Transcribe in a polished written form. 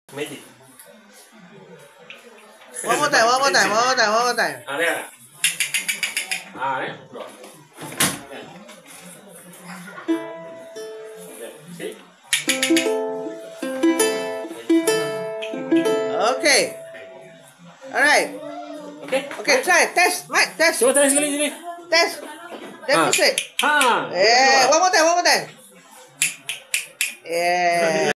Magic. One more time. Đây. Đấy. Rồi. See? Okay. Alright. Okay, try. Test, Mike, test. Coba tanya sekali. Test. Demonstrate. Ha. One more time. Yeah.